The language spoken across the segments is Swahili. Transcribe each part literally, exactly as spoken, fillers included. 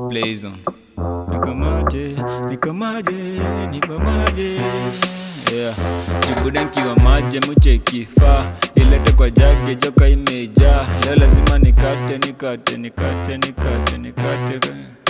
Blaze on. Niko maji, niko maji, niko maji. Yeah. Jibuda nkiwa maji mcheki fa. Ilete kwa jage joka imejaa. Leo lazima nikate, nikate, nikate, nikate, nikate.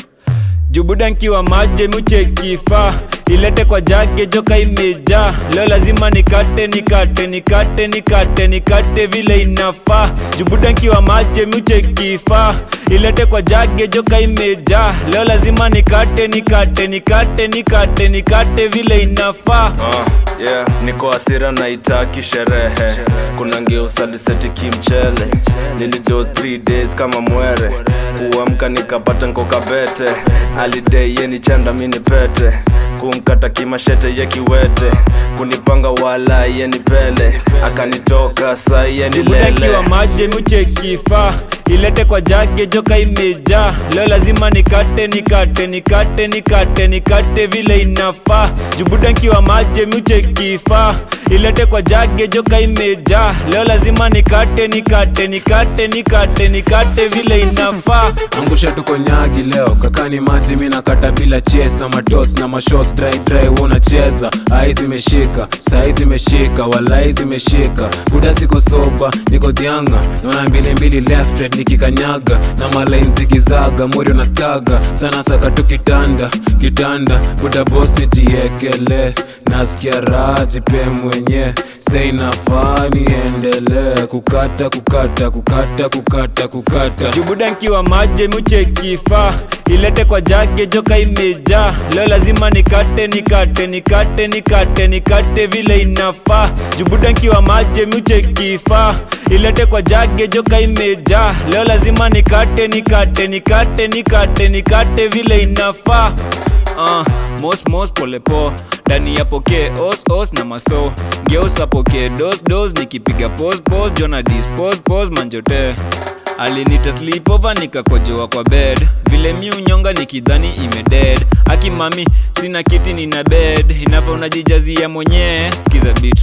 Jibuda nkiwa maji mcheki fa. Ilete kwa jage joka imejaa. Leo lazima nikate, nikate, nikate, nikate, nikate vile inafaa. Jibuda nkiwa maji mcheki fa. Ilete kwa jage joka imejaa. Leo lazima nikate, nikate, nikate, nikate, nikate vile inafaa. Uh, yeah, niko asira na itaki sherehe. Kuna ngeo saliseti kimchele. Nilidoze three days kama mwere. Kuamka nikapata nkoka bete. Holiday yeni chanda mini pete. Kumkata kimashete ye kiwete. Kunipanga wala yeni pele. Akanitoka saa yeni lele. Jibuda nkiwa maji mcheki fa. Ilete kwa jage joka imejaa. Leo lazima nikate, nikate, nikate, nikate, nikate vile inafaa. Jibuda nkiwa maji mcheki fa. Ilete kwa jage joka imejaa. Leo lazima nikate, nikate, nikate, nikate, nikate vile inafaa. Angusha tuko nyagi leo, kakani maji mina kata bila chesa. Matos na mashos dry dry unacheza. Aizi meshika, saizi meshika, walaizi meshika. Buda siko soba, niko dianga. Nona mbili mbili left red nikikanyaga. Na malain zigizaga, muri unastaga. Sana saka tu kitanda, kitanda. Buda boss nijiekele. Nasikia raji pe mwenye. Say nafani endele. Kukata, kukata, kukata, kukata, kukata. Jibuda nkiwa maji mcheki fa. Ilete kwa jage joka imejaa. Leo lazima nikate, nikate, nikate, nikate, nikate vile inafaa. Jibuda nkiwa maji mcheki fa. Ilete kwa jage joka imejaa. Leo lazima nikate, nikate, nikate, nikate, nikate vile inafaa. Uh, mos mos pole po. Dani ya poke os os na maso. Ngeusa poke dos dos. Nikipiga pose pose. Jona dispose pose manjote. Alinita sleepover nikakojoa kwa bed. Vile mi unyonga nikidhani ime dead. Aki mami sina kiti nina bed. Inafa unajijazia mwenye. Skiza beat.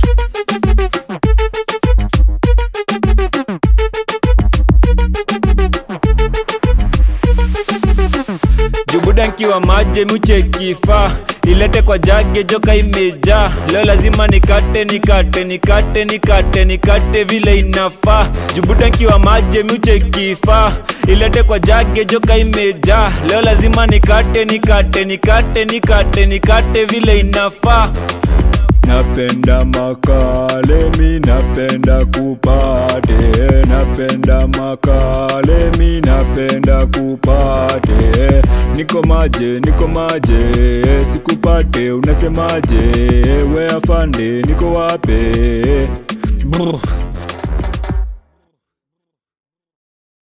Jibuda nkiwa maji mcheki fa. Ilete kwa jage joka imejaa. Leo lazima nikate, nikate, nikate, nikate, nikate vile inafaa. Jibuda nkiwa maji mcheki fa. Ilete kwa jage joka imejaa. Leo lazima nikate, nikate, nikate, nikate, nikate vile inafaa. Napenda makale mi napenda kupate. Napenda makale mi napenda kupate. Niko maje, niko maje, sikupate unasemaje. We afande, niko wape. Brr.